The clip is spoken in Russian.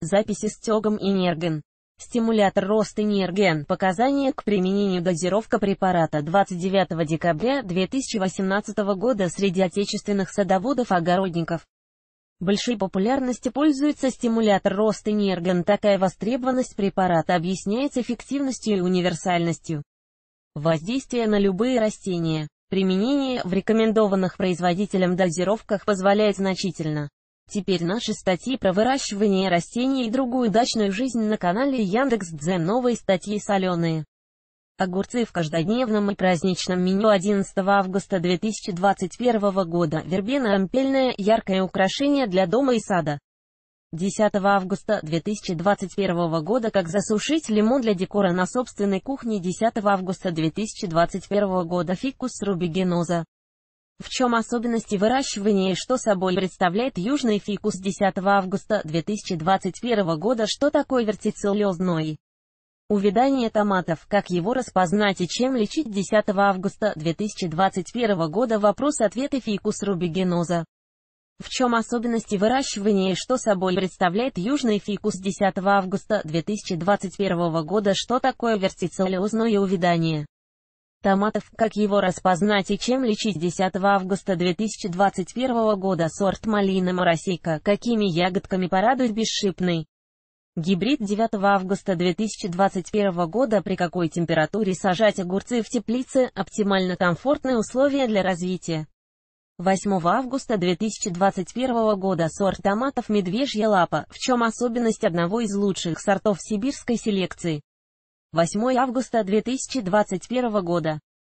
Записи Стегом Энерген. Стимулятор рост Энерген. Показания к применению. Дозировка препарата. 29 декабря 2018 года среди отечественных садоводов-огородников. Большой популярностью пользуется стимулятор рост Энерген. Такая востребованность препарата объясняется эффективностью и универсальностью воздействия на любые растения. Применение в рекомендованных производителем дозировках позволяет значительно. Теперь наши статьи про выращивание растений и другую дачную жизнь на канале Яндекс.Дзен. Новые статьи соленые огурцы в каждодневном и праздничном меню. 11 августа 2021 года. Вербена ампельная, яркое украшение для дома и сада. 10 августа 2021 года. Как засушить лимон для декора на собственной кухне. 10 августа 2021 года. Фикус рубигеноза. В чем особенности выращивания и что собой представляет южный фикус? 10 августа 2021 года. Что такое вертицеллезной увядание томатов, как его распознать и чем лечить? 10 августа 2021 года. Вопрос-ответы. Фикус рубигеноза. В чем особенности выращивания и что собой представляет южный фикус? 10 августа 2021 года. Что такое вертицеллезное увядание томатов, как его распознать и чем лечить? 10 августа 2021 года. Сорт малина Моросейка. Какими ягодками порадует бесшипный гибрид? 9 августа 2021 года. При какой температуре сажать огурцы в теплице? Оптимально комфортные условия для развития. 8 августа 2021 года. Сорт томатов медвежья лапа. В чем особенность одного из лучших сортов сибирской селекции? 8 августа 2021 года.